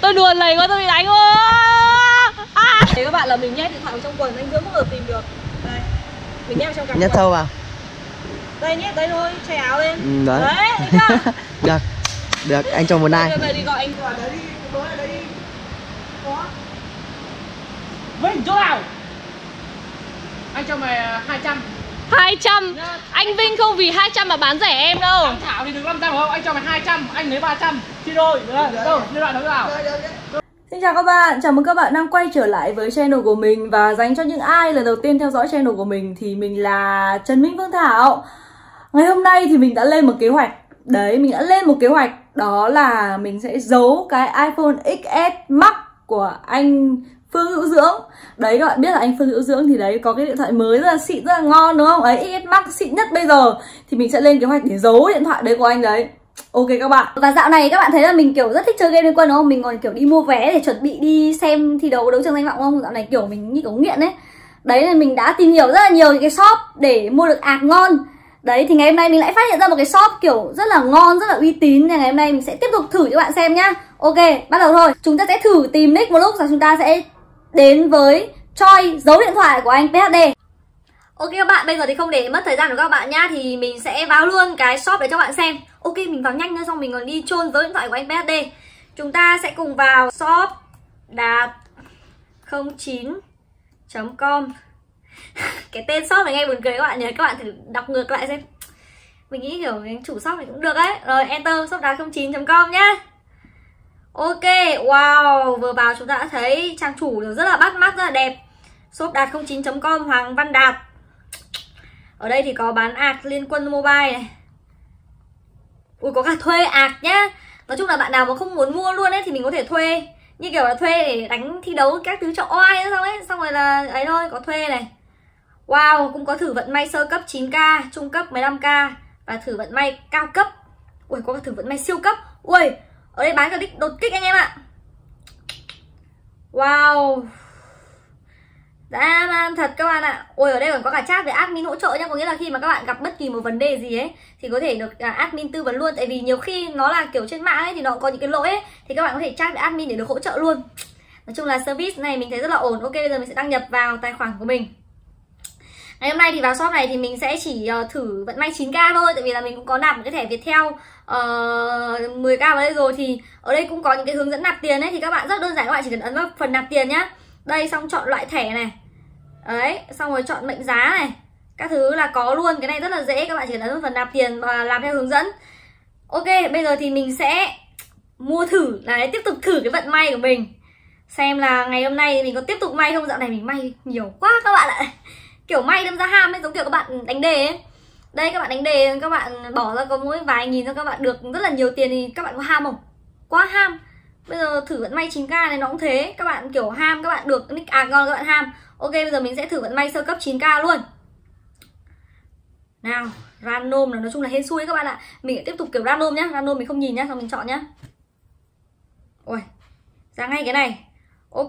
Tôi đùa lầy quá, tôi bị đánh. Thế các bạn là mình nhét điện thoại vào trong quần, anh Dưỡng không được tìm được. Đây, mình nhét vào trong cặp. Nhét sâu vào. Đây nhét đây thôi, chay áo lên. Đấy. Đấy, thấy chưa? Được. Được, anh cho một like. Về đi gọi anh vào đấy đi, bố ở đây đi. Có. Vinh chỗ nào? Anh cho mày 200. 200. Anh Vinh không vì 200 mà bán rẻ em đâu. Anh Thảo thì được 500 không? Anh cho mày 200, anh lấy 300. Chia đôi. Đâu, liên đoạn thế nào? Xin chào các bạn, chào mừng các bạn đang quay trở lại với channel của mình. Và dành cho những ai lần đầu tiên theo dõi channel của mình thì mình là Trần Minh Phương Thảo. Ngày hôm nay thì mình đã lên một kế hoạch. Đấy, mình đã lên một kế hoạch. Đó là mình sẽ giấu cái iPhone XS Max của anh Phương Hữu Dưỡng. Đấy, các bạn biết là anh Phương Hữu Dưỡng thì đấy có cái điện thoại mới rất là xịn, rất là ngon đúng không? Ấy, XS Max xịn nhất bây giờ. Thì mình sẽ lên kế hoạch để giấu điện thoại đấy của anh đấy. Ok các bạn. Và dạo này các bạn thấy là mình kiểu rất thích chơi game Liên Quân đúng không? Mình còn kiểu đi mua vé để chuẩn bị đi xem thi đấu đấu trường danh vọng không? Dạo này kiểu mình như kiểu nghiện ấy. Đấy nên mình đã tìm hiểu rất là nhiều những cái shop để mua được ạc ngon. Đấy thì ngày hôm nay mình lại phát hiện ra một cái shop kiểu rất là ngon, rất là uy tín. Nên ngày hôm nay mình sẽ tiếp tục thử cho bạn xem nhá. Ok, bắt đầu thôi. Chúng ta sẽ thử tìm nick một lúc rồi chúng ta sẽ đến với Choi giấu điện thoại của anh PHD. Ok các bạn, bây giờ thì không để mất thời gian của các bạn nhá. Thì mình sẽ vào luôn cái shop để cho bạn xem. Ok, mình vào nhanh nữa, xong mình còn đi chôn giấu điện thoại của anh PHD. Chúng ta sẽ cùng vào shop đạt09.com. Cái tên shop này nghe buồn cười các bạn nhớ. Các bạn thử đọc ngược lại xem. Mình nghĩ kiểu cái chủ shop này cũng được đấy. Rồi enter shop đạt09.com nhá. Ok, wow, vừa vào chúng ta đã thấy trang chủ đều rất là bắt mắt, rất là đẹp. Shop đạt09.com Hoàng Văn Đạt. Ở đây thì có bán ạc Liên Quân Mobile này. Ui, có cả thuê ạc nhá. Nói chung là bạn nào mà không muốn mua luôn ấy thì mình có thể thuê. Như kiểu là thuê để đánh thi đấu các thứ cho oai nữa ấy. Xong rồi là ấy thôi, có thuê này. Wow, cũng có thử vận may sơ cấp 9k, trung cấp 15k và thử vận may cao cấp. Ui, có cả thử vận may siêu cấp. Ui, ở đây bán cả đột kích anh em ạ. Wow, dã man thật các bạn ạ. Ôi, ở đây còn có cả chat với admin hỗ trợ nhá. Có nghĩa là khi mà các bạn gặp bất kỳ một vấn đề gì ấy thì có thể được admin tư vấn luôn. Tại vì nhiều khi nó là kiểu trên mạng ấy thì nó có những cái lỗi ấy, thì các bạn có thể chat với admin để được hỗ trợ luôn. Nói chung là service này mình thấy rất là ổn. Ok, bây giờ mình sẽ đăng nhập vào tài khoản của mình. Ngày hôm nay thì vào shop này thì mình sẽ chỉ thử vận may 9k thôi. Tại vì là mình cũng có nạp một cái thẻ Viettel 10k vào đây rồi. Thì ở đây cũng có những cái hướng dẫn nạp tiền ấy. Thì các bạn rất đơn giản, các bạn chỉ cần ấn vào phần nạp tiền nhá. Đây, xong chọn loại thẻ này. Đấy, xong rồi chọn mệnh giá này. Các thứ là có luôn, cái này rất là dễ. Các bạn chỉ cần ấn vào phần nạp tiền và làm theo hướng dẫn. Ok, bây giờ thì mình sẽ mua thử, đấy, tiếp tục thử cái vận may của mình. Xem là ngày hôm nay mình có tiếp tục may không. Dạo này mình may nhiều quá các bạn ạ. Kiểu may đâm ra ham ấy, giống kiểu các bạn đánh đề ấy. Đây, các bạn đánh đề, các bạn bỏ ra có mỗi vài nghìn thôi, các bạn được rất là nhiều tiền thì các bạn có ham không? Quá ham. Bây giờ thử vận may 9k này nó cũng thế. Các bạn kiểu ham, các bạn được nick ạc ngon các bạn ham. Ok, bây giờ mình sẽ thử vận may sơ cấp 9k luôn. Nào, random là nói chung là hên xui các bạn ạ. Mình sẽ tiếp tục kiểu random nhá. Random mình không nhìn nhá, xong mình chọn nhá. Ôi, ra ngay cái này. Ok,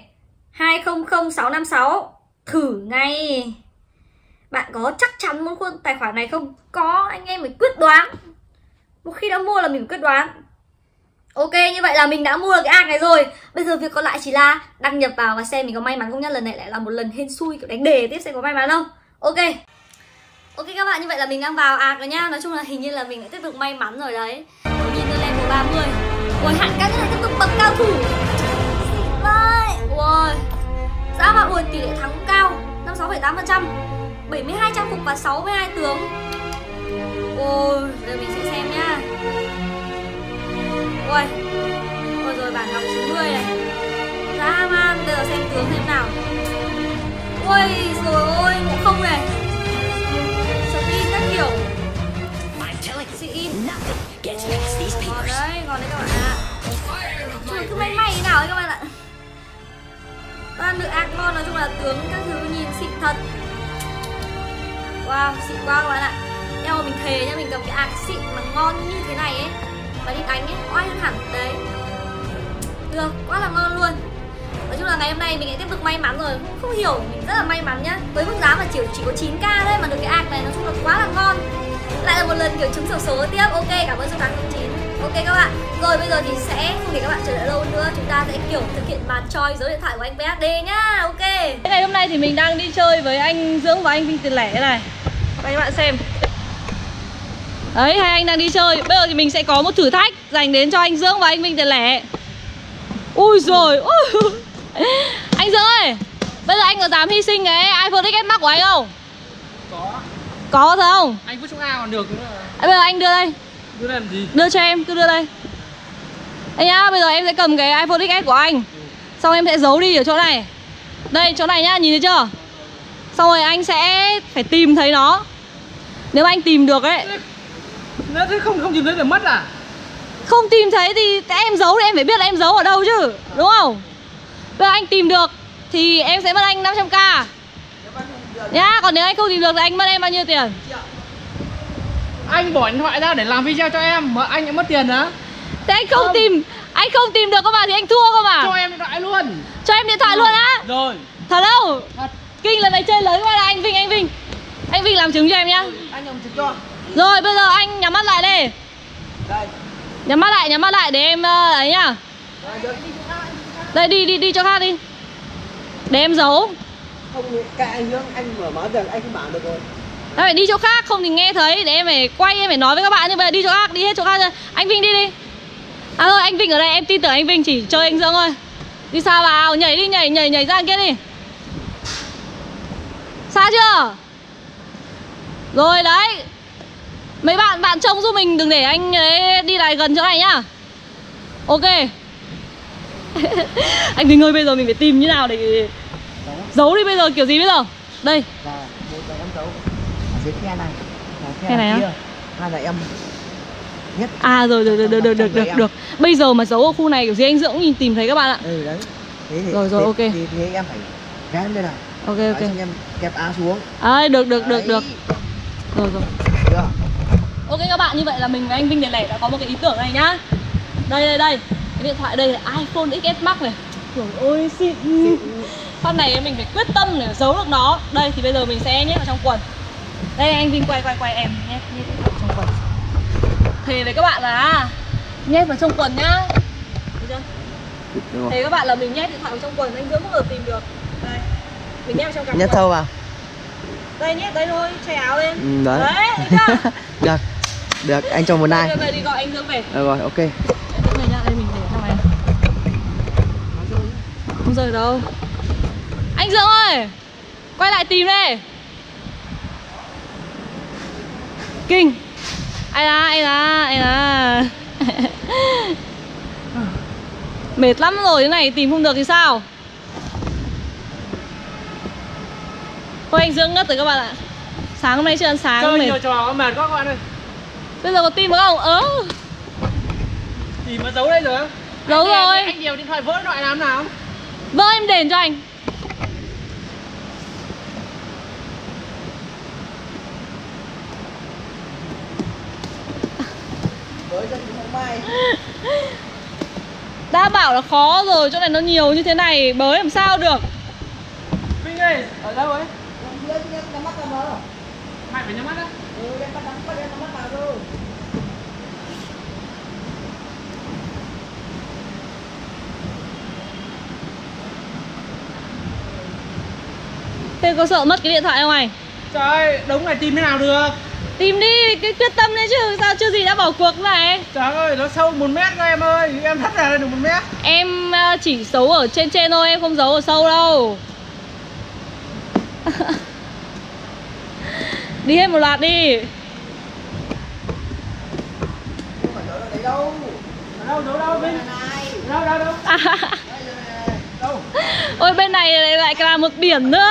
200656. Thử ngay. Bạn có chắc chắn muốn khuôn tài khoản này không? Có, anh em phải quyết đoán. Một khi đã mua là mình phải quyết đoán. Ok, như vậy là mình đã mua được cái ạc này rồi. Bây giờ việc còn lại chỉ là đăng nhập vào và xem mình có may mắn không nhá. Lần này lại là một lần hên xui, kiểu đánh đề tiếp xem có may mắn không. Ok. Ok các bạn, như vậy là mình đang vào ạc rồi nhá. Nói chung là hình như là mình lại tiếp tục may mắn rồi đấy. Nhìn từ level 30. Ôi, hạn cao nhất là tiếp tục bậc cao thủ. Xịn vậy. Ôi, giá mà ui, tỷ lệ thắng cũng cao, 56,8%, 72 trang phục và 62 tướng. Ôi, giờ mình sẽ xem nhá. Ôi, ôi rồi bản ngọc 90 này. Dã man, bây giờ xem tướng xem nào. Ôi rồi ôi, ngộ không này. Skin các kiểu. Xịn. Còn đấy các bạn ạ. Chứ cứ may may thế nào ấy các bạn ạ. Toàn được ạc ngon, nói chung là tướng các thứ nhìn xịn thật. Wow, xịn quá các bạn ạ. Nhưng mà mình thề nhá, mình cầm cái ạc xịn mà ngon như thế này ấy và đi đánh ấy, oai hơn hẳn. Đấy, được, quá là ngon luôn. Nói chung là ngày hôm nay mình lại tiếp tục may mắn rồi. Không hiểu, mình rất là may mắn nhá. Với mức giá mà chỉ có 9k thôi mà được cái ạc này, nói chung là quá là ngon. Lại là một lần kiểu trúng xổ số tiếp. Ok, cảm ơn số 809. Ok các bạn. Rồi bây giờ thì sẽ không để các bạn chờ đợi lâu nữa, chúng ta sẽ kiểu thực hiện màn choi dấu điện thoại của anh BHD nhá. Ok. Ngày hôm nay thì mình đang đi chơi với anh Dưỡng và anh Vinh Tiền Lẻ này. Các bạn xem. Đấy, hai anh đang đi chơi. Bây giờ thì mình sẽ có một thử thách dành đến cho anh Dưỡng và anh Vinh Tiền Lẻ. Ui rồi. Anh Dưỡng ơi, bây giờ anh có dám hy sinh cái iPhone XS Max của anh không? Có thật không? Anh vứt xuống ao còn được nữa. Bây giờ anh đưa đây. Đưa làm gì? Đưa cho em, cứ đưa đây. Đây nhá, bây giờ em sẽ cầm cái iPhone XS của anh. Xong em sẽ giấu đi ở chỗ này. Đây, chỗ này nhá, nhìn thấy chưa? Xong rồi anh sẽ phải tìm thấy nó. Nếu mà anh tìm được ấy. Nó không tìm thấy để mất à? Không tìm thấy thì em giấu thì em phải biết là em giấu ở đâu chứ, đúng không? Bây giờ anh tìm được thì em sẽ mất anh 500k nhá, còn nếu anh không tìm được thì anh mất em bao nhiêu tiền? Anh bỏ điện thoại ra để làm video cho em mà anh lại mất tiền á? Thế anh không tìm được cơ mà thì anh thua cơ mà. Cho em điện thoại luôn. Cho em điện thoại luôn á? Rồi. Thật đâu? Thật. Kinh, lần này chơi lớn quá là anh Vinh. Anh Vinh làm chứng cho em nhá. Anh làm chứng cho. Rồi bây giờ anh nhắm mắt lại đi. Đây. Nhắm mắt lại để em ấy nhá. Đây đi chỗ khác đi. Để em giấu. Không, cái anh Dưỡng, anh mở máy được, anh không bảo được rồi. Đấy, phải đi chỗ khác không thì nghe thấy. Để em phải quay, em phải nói với các bạn. Nhưng bây giờ đi chỗ khác, đi hết chỗ khác rồi. Anh Vinh đi. À thôi, anh Vinh ở đây, em tin tưởng anh Vinh chỉ chơi anh Dưỡng thôi. Đi xa vào, nhảy đi, nhảy ra kia đi. Xa chưa? Rồi đấy. Mấy bạn trông giúp mình, đừng để anh ấy đi lại gần chỗ này nhá. Ok. Anh Vinh ơi, bây giờ mình phải tìm như nào để giấu đi bây giờ, kiểu gì bây giờ? Đây. Là một là em giấu ở dưới khe này. Khe này á? Hai là em nhất. À rồi, được. Bây giờ mà giấu ở khu này kiểu gì anh Dưỡng cũng nhìn tìm thấy các bạn ạ. Ừ đấy. Thế thì, rồi ok. Thì em phải ghé lên đây nào. Ok. Xong em kẹp á xuống. Được. Rồi. Được. Ok các bạn, như vậy là mình và anh Vinh Tiền Lẻ đã có một cái ý tưởng này nhá. Đây. Cái điện thoại đây là iPhone XS Max này. Trời ơi xịn. Con này mình phải quyết tâm để giấu được nó. Đây thì bây giờ mình sẽ nhét vào trong quần. Đây anh Vinh quay em nhét vào trong quần. Thề với các bạn là nhét vào trong quần nhá. Được chưa? Thề các bạn là mình nhét điện thoại vào trong quần, anh Dưỡng không bao giờ tìm được. Đây. Mình nhét vào trong cặp quần. Nhét sâu vào. Đây nhét đây thôi, che áo lên. Đấy. Đấy, thấy chưa? Được, anh cho một like. Về đi gọi anh Dưỡng về. Rồi, ok. Này nhá, đây mình để trong này. Không rơi đâu. Anh Dưỡng ơi, quay lại tìm đây. Kinh. Ai là. Mệt lắm rồi, thế này tìm không được thì sao? Thôi anh Dưỡng ngất rồi các bạn ạ. Sáng hôm nay chưa ăn sáng. Chơi mệt. nhiều trò mệt quá các bạn ơi. Bây giờ có tìm được không? Tìm mà giấu đây rồi. Giấu rồi. Anh điều điện thoại vỡ điện thoại làm nào? Vâng, em đền cho anh. Đã bảo là khó rồi, chỗ này nó nhiều như thế này bới làm sao được. Vinh ơi, ở đâu ấy? Mày phải nhắm mắt á. Thế có sợ mất cái điện thoại không anh? Trời ơi, đống này tìm thế nào được? Tìm đi, cái quyết tâm đấy chứ, sao chưa gì đã bỏ cuộc này. Trời ơi, nó sâu 1 mét các em ơi. Em thắt ra được 1 mét. Em chỉ giấu ở trên thôi, em không giấu ở sâu đâu. Đi hết một loạt đi. Đâu Vinh? Đâu? Đâu? Ôi bên này lại là một biển nữa.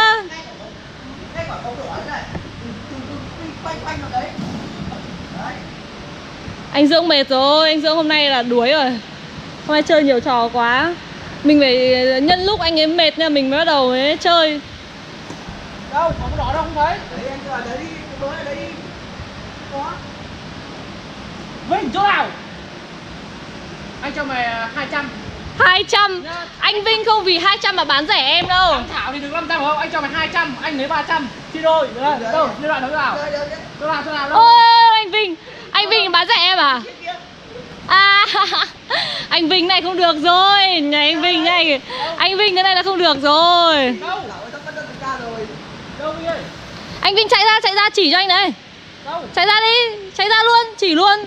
Anh Dưỡng mệt rồi, anh Dưỡng hôm nay là đuối rồi. Hôm nay chơi nhiều trò quá. Mình phải nhân lúc anh ấy mệt nha, mình mới bắt đầu mới chơi. Đâu, có cái đỏ đâu không thấy. Đấy, anh ở đấy đi, bới ở đấy đi. Có. Vinh, chỗ nào? Anh cho mày 200. 200. Anh Vinh không vì 200 mà bán rẻ em đâu. Thảo thì được 500 không? Anh cho mày 200, anh lấy 300. Chia đôi. Đâu, như đoạn nào? Được. Chỗ nào đâu? Ôi anh Vinh bán rẻ em à? À anh Vinh này không được rồi, nhà anh Vinh này, anh Vinh cái này là không được rồi. Đâu? Đâu Vinh ơi? Anh Vinh chạy ra chỉ cho anh đấy. Đâu? Chạy ra đi, chạy ra luôn, chỉ luôn.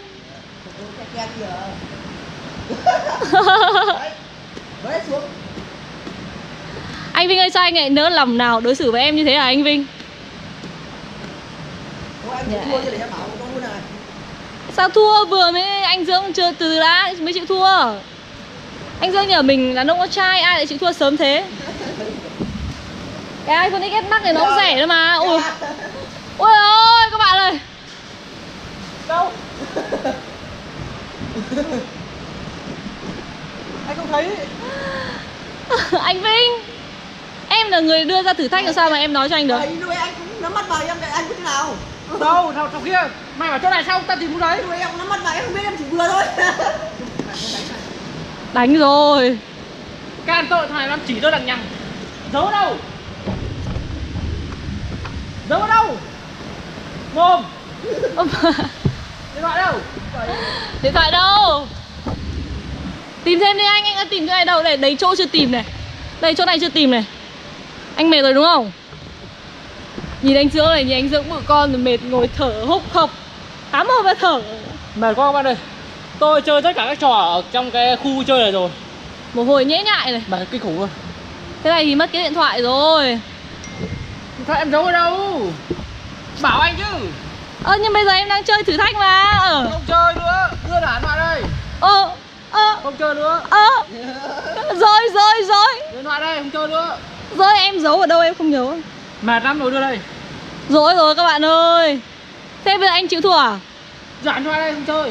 Đấy xuống. Anh Vinh ơi, sao anh lại nỡ lòng nào đối xử với em như thế hả anh Vinh? Ủa, anh chịu thua chứ để em bảo con luôn này. Sao thua, vừa mới anh Dương chưa từ đã mới chịu thua. Anh Dương nhờ mình là ông có trai, ai lại chịu thua sớm thế? Cái iPhone XS Max này nó cũng rẻ nữa mà. Ôi ôi ôi các bạn ơi. Đâu? Anh không thấy. Anh Vinh, em là người đưa ra thử thách làm sao mà em nói cho anh được? Đấy, lúc ấy anh cũng nắm mắt vào em, anh có thế nào? Đâu? Thằng kia. Mày bảo chỗ này sao ta tìm không thấy? Lúc ấy em nắm mắt vào em không biết, em chỉ vừa thôi. Đánh rồi. Can tội thằng này nó chỉ tôi đằng nhằng. Giấu ở đâu? Giấu ở đâu? Mồm. Điện thoại đâu? Điện thoại đâu? Tìm thêm đi anh đã tìm chỗ này đâu? Để đấy chỗ chưa tìm này. Đây chỗ này chưa tìm này. Anh mệt rồi đúng không? Nhìn anh Dương này, nhìn anh Dương bự con rồi mệt ngồi thở hốc hộc. Hám hộp và thở. Mệt quá các bạn ơi. Tôi chơi tất cả các trò ở trong cái khu vui chơi này rồi. Mồ hôi nhễ nhại này. Mệt kinh khủng luôn. Thế này thì mất cái điện thoại rồi. Điện thoại em giấu ở đâu? Bảo anh chứ. Nhưng bây giờ em đang chơi thử thách mà. Không chơi nữa. Đưa điện thoại đây. Không chơi nữa. Rồi. Điện thoại đây, không chơi nữa. Rồi em giấu ở đâu em không nhớ. Mệt lắm rồi, đưa đây. Rồi các bạn ơi. Thế bây giờ anh chịu thua à? Dạ điện thoại đây, không chơi.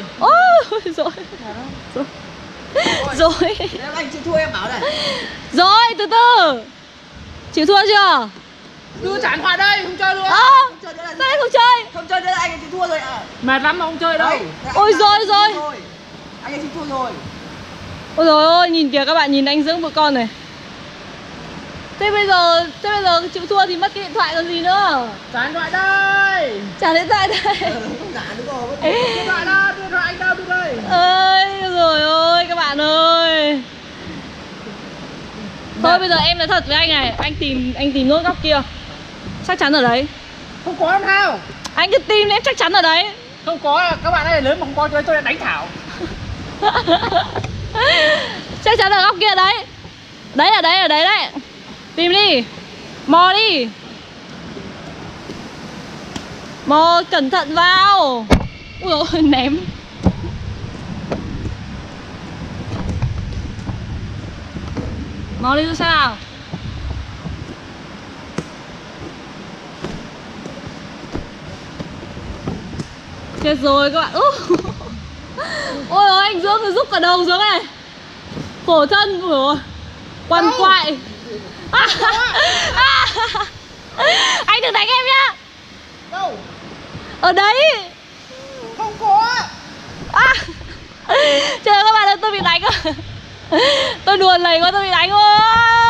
Rồi. Nếu anh chịu thua em bảo này. Rồi từ từ. Chịu thua chưa? Đưa trả điện thoại đây, không chơi nữa. Không chơi nữa là Sao anh không chơi? không chơi nữa là anh chịu thua rồi à. Mệt lắm mà không chơi đâu. Đấy, Ôi anh rồi. anh chịu thua rồi. Ôi trời ơi, nhìn kìa các bạn, nhìn anh dưỡng vợ con này. Thế bây giờ chịu thua thì mất cái điện thoại còn gì nữa. Trả điện thoại đây. Trả điện thoại đây. Không giả nữa rồi. Điện thoại đâu, điện thoại anh đâu, đưa đây. Ơi rồi ơi các bạn ơi. Thôi bây giờ em nói thật với anh này, anh tìm nốt góc kia. Chắc chắn ở đấy. Không có làm sao. Anh cứ tìm em chắc chắn ở đấy. Không có, các bạn ơi, lớn mà không có tôi đã đánh Thảo. Chắc chắn ở góc kia đấy. Đấy ở đấy đấy. Tìm đi. Mò đi. Mò cẩn thận vào. Ui dồi ném. Mò đi xem nào. Chết rồi các bạn. Ôi ôi anh Dương cứ rút cả đầu xuống này. Khổ thân của quằn quại. Anh đừng đánh em nhá. Đâu? Ở đấy. Không có. Trời các bạn ơi, tôi bị đánh rồi. Tôi đùa lầy quá, tôi bị đánh rồi.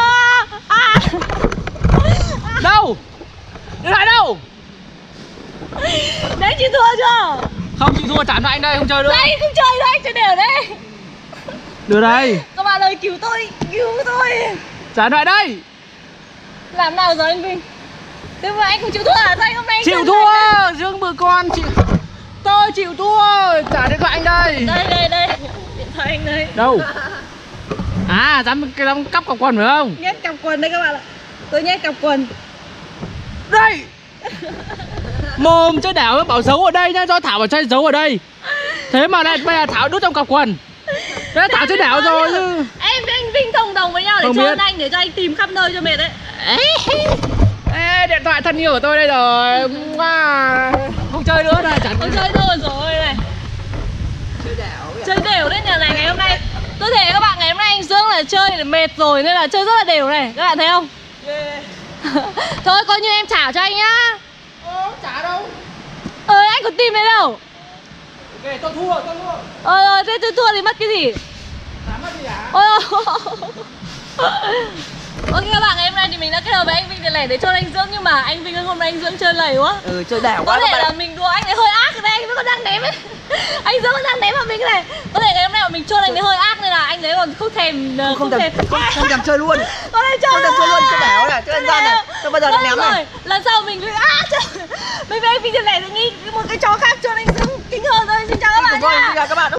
Đâu? Điện thoại đâu? Đấy chị thua chưa? Không, chị thua, trả điện thoại anh đây, không chơi nữa. Đây không chơi nữa, anh chơi đều đây. Đưa đây. Các bạn ơi cứu tôi. Trả điện thoại đây. Làm nào rồi anh Vinh? Thế mà anh không chịu thua à? Sao anh hôm nay anh Chịu thua, Dương bự con chịu. Tôi chịu thua, trả điện thoại anh đây. Đây. Điện thoại anh đây. Đâu? À, dám cắp cọc quần phải không? Nhét cặp quần đây các bạn ạ. Tôi nhét cặp quần. Đây. Mồm chơi đảo bảo giấu ở đây nhá, cho Thảo bảo chơi giấu ở đây. Thế mà này bây giờ Thảo đút trong cặp quần. Thế Thảo chơi đảo rồi chứ. Em với anh Vinh thông đồng với nhau để trơn anh, để cho anh tìm khắp nơi cho mệt đấy. Ê, điện thoại thân yêu của tôi đây rồi. Không chơi nữa này, chẳng không chơi nữa rồi này. Chơi đều đấy, nhà này ngày hôm nay tôi thể các bạn, ngày hôm nay anh Dương là chơi là mệt rồi nên là chơi rất là đều này, các bạn thấy không? Thôi coi như em trả cho anh nhá. Trả đâu? Anh còn tìm đấy đâu. Ok, tôi thua. Thế tôi thua thì mất cái gì? Trả mất gì hả? Ok các bạn, ngày hôm nay thì mình đã kết hợp với anh Vinh để lẻ để chôn anh Dưỡng, nhưng mà anh Vinh ơi, hôm nay anh Dưỡng chơi lầy quá. Ừ, chơi đẻo Có quá thể các là bạn. mình đùa anh ấy hơi ác đây, anh vẫn còn đang ném ấy. Anh Dưỡng vẫn đang ném vào mình này. Có thể ngày hôm nay mà mình chôn anh ấy hơi ác nên là anh ấy còn không thèm Không thèm chơi luôn. Có thể Không thèm chơi luôn, chơi đẻo này, chơi ăn gian này. Sao bao giờ nó ném này. Lần sau mình mình với anh Vinh chơi lẻ thì nghĩ một cái trò khác chôn anh Dưỡng kinh hơn thôi. Xin chào các bạn nhá. Các bạn.